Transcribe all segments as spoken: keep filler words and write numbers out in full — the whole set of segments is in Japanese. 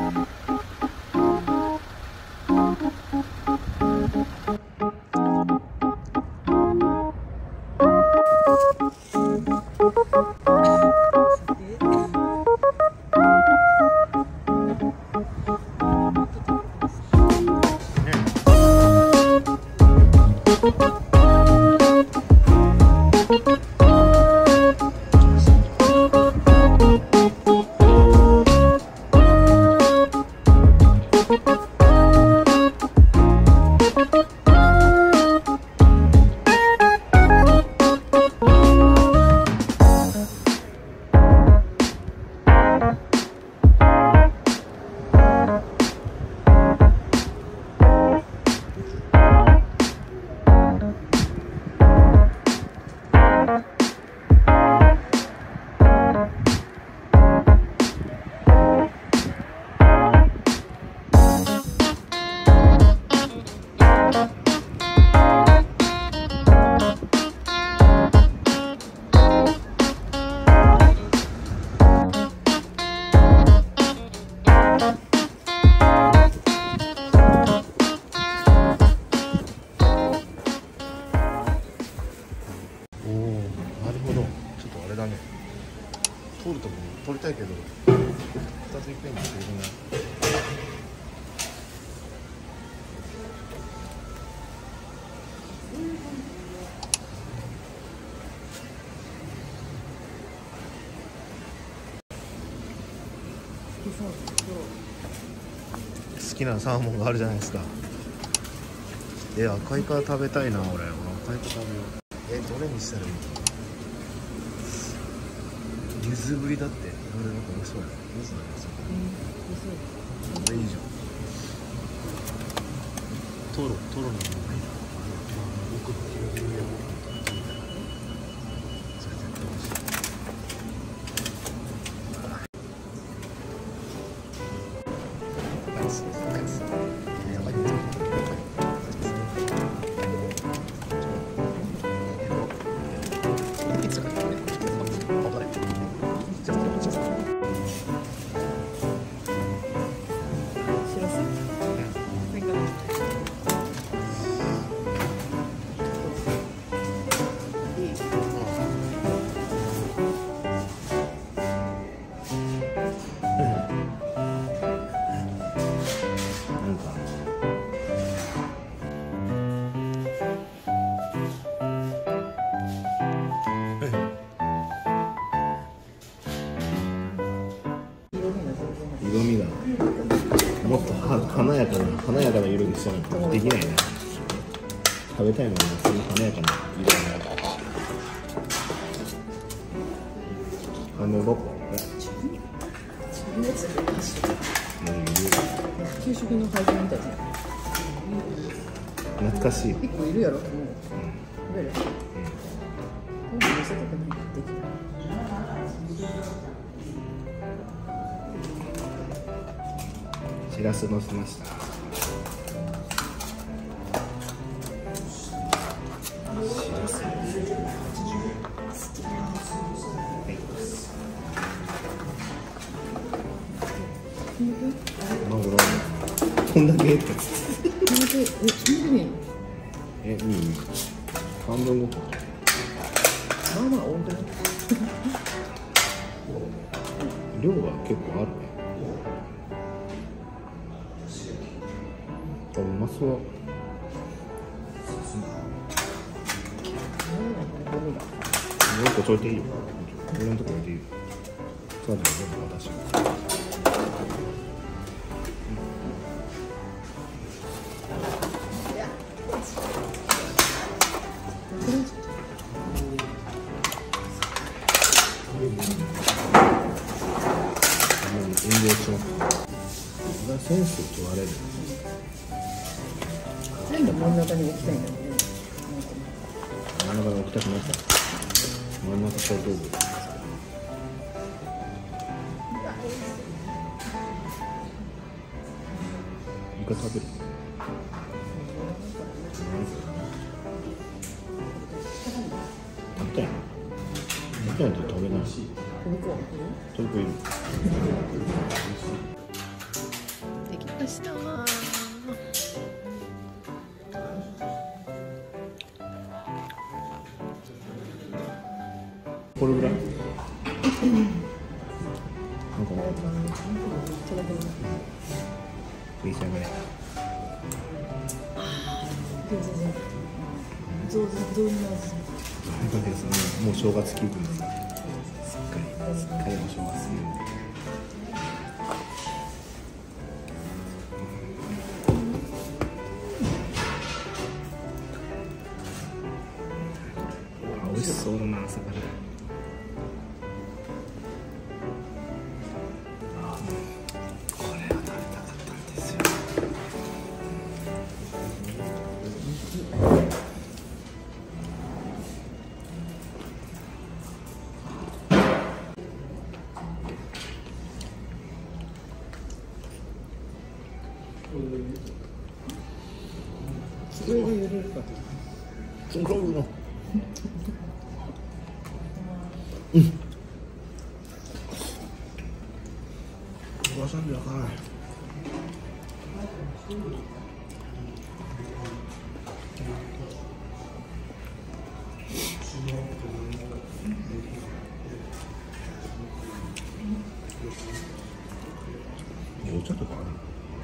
通るとこに撮りたいけどふたついっぺんに撮れるな。好きなサーモンがあるじゃないですか。え、赤イカ食べたいな。俺、俺赤イカ食べよう。え、どれにしたらいいの？ゆずぶりだって。俺なんか美味しそうだね。ゆずだね、そこ。うん、これいいじゃん。トロ、トロの奥の広げるよ。それ絶対美味しい。色味がもっと華やかな華やかな色にしたらできないね。食べたいものがその華やかな色になる。ハムボッコ。 給食の配膳みたいじゃん。 懐かしい。 結構いるやろ。もう食べる。うん。今度寄せとかにできた。 しらすのせました。しらす。マグロ。こんだけ。こんだけ。え、そんなに。え、うん。半分ごと。 まあまあ多くない。 量が結構あるね。うまそう。もう一個ちょいていいよ。俺のとこ置いていいよ。そうだね、全部私。遠慮します。これはセンスを問われる。 全部真ん中に置きたいんだよね。 真ん中に置きたくなった。真ん中小道具。イカ食べる。食べたいの？食べたいと食べないし。トルコいる。 明日はこれぐらいなんかいいじゃないどうぞどうぞもう正月気分です。すっかりすっかりお正月気分。美味しそうだな朝から。これは食べたかったんですよ。 上が揺れるかと。 そうそうの。わさびわからない。お茶とかある？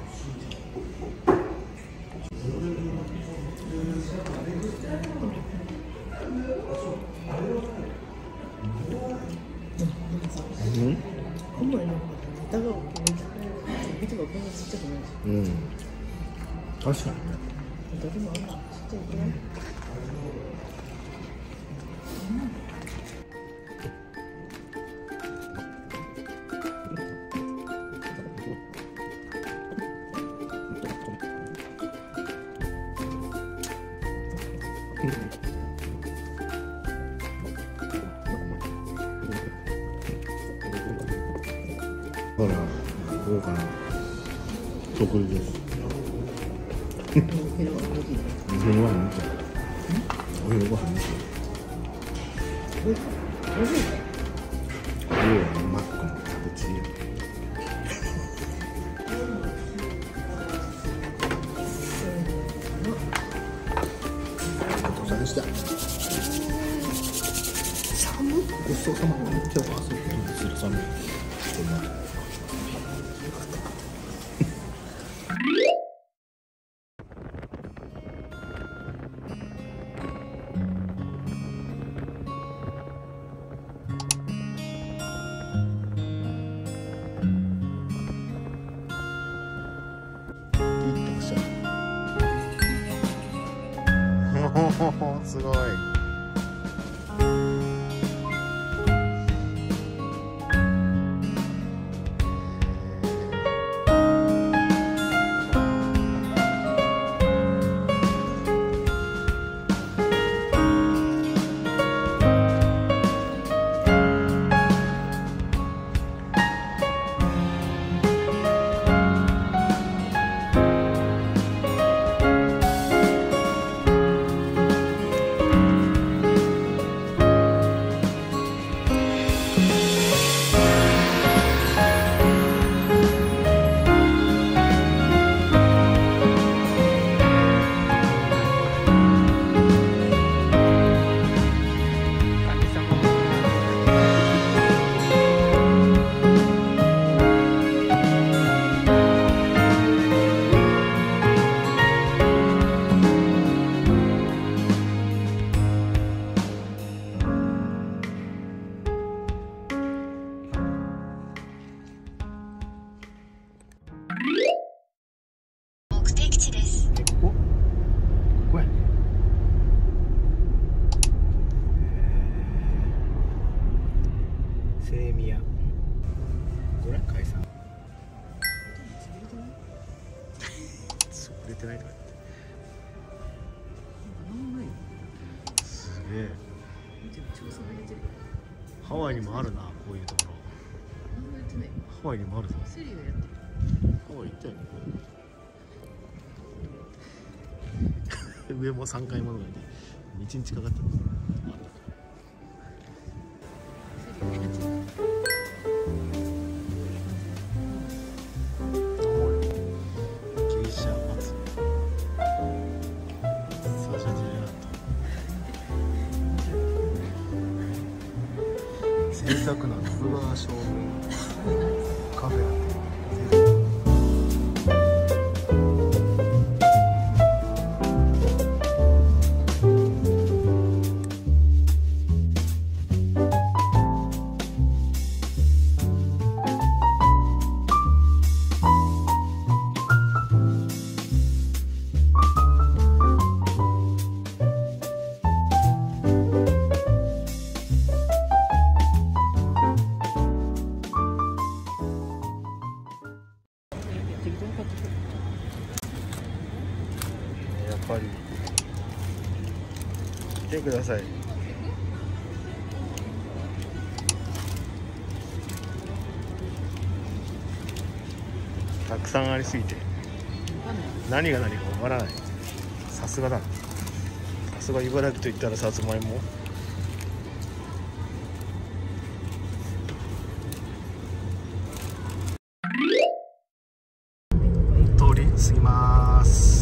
うん？ こんなにネタが見てばこんなちっちゃくないし。 うん。確かにね。 どれもあんなちっちゃいくらい。 ほら、豪華な食事です。 お昼は大きいね。 お昼ご飯見て。お昼ご飯見て。 おいしい。おいしい。 家はマックの食べチー。ごちそうさまでした。寒い。ごちそうさま。今日は遊びにする寒い。すごい。 目的地です。 お、ここやね。セミヤ。これ解散。潰れてないとか言って。すげえ。ハワイにもあるな、こういうところ。ハワイにもあるぞ。 セリがやってる。 ハワイ行ったよね。上もさんかいものがいていちにちかかったんです。 贅沢な徳川将軍カフェやってる。やっぱり見てください。たくさんありすぎて何が何か分からない。さすがだな。さすが茨城といったらさつまいも。通り過ぎます。